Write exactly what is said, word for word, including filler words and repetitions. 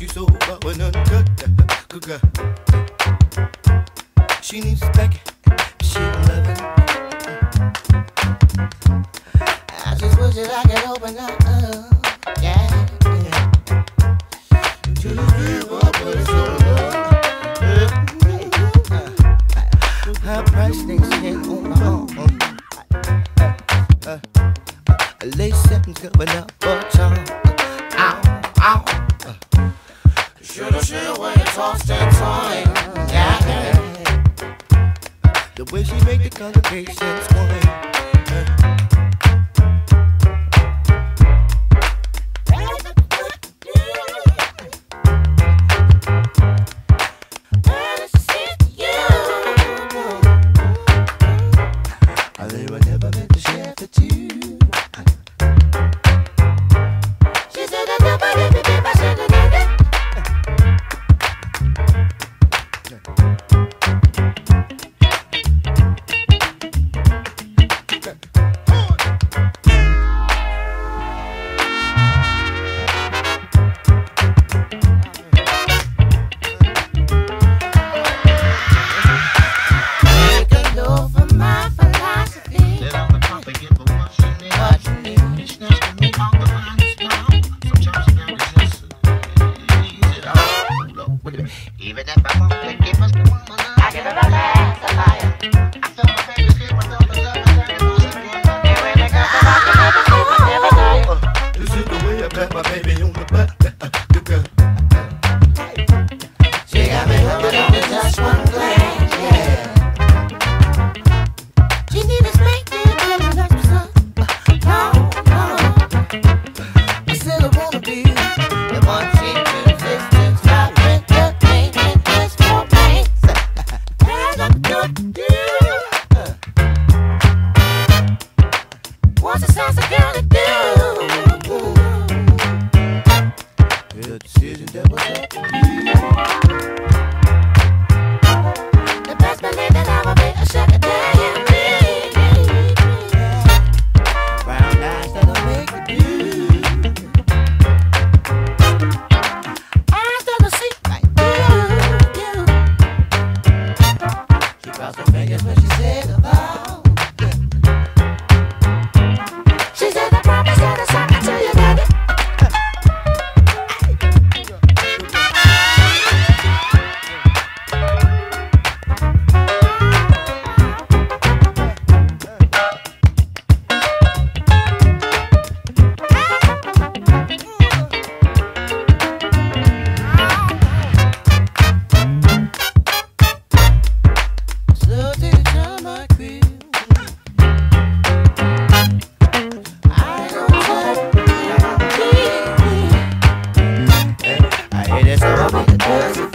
She so about when uncut, good girl. She needs back, she love it. I just wish that I could open up, uh, yeah, yeah. To the people, but it's so low. Her price things hit on my own. Uh, uh, late seconds coming up for time. Ow, ow. Uh, Shoulda, shoulda, when you tossed and toying. Yeah, yeah. The way she make the congregations swing. Uh, They were never meant to share for two. She said that nobody could be my sugar daddy. Even if I won't think it must be one more love, I give it a last a fire. I feel my fingers get with all the love and that it was a good one. And when it comes to rock, I never sleep, I never tire. This is the way I pat my baby on the butt. Good girl. She got me hooked on with just one glance, yeah. She need a spank, yeah, baby, that's what's up. No, no. I said I wanna be the one she resistance, not with the pain and this for pain. And I could do. What's the sense of girl to do? the decision that was up to you. The best believe that I will be a sugar daddy. Brown eyes that'll make you do. Eyes that'll see like you, you. She crossed her fingers when she said goodbye. She said I promise that it's something to you, daddy. So take the time I crib. I don't touch. I hear that's all I make the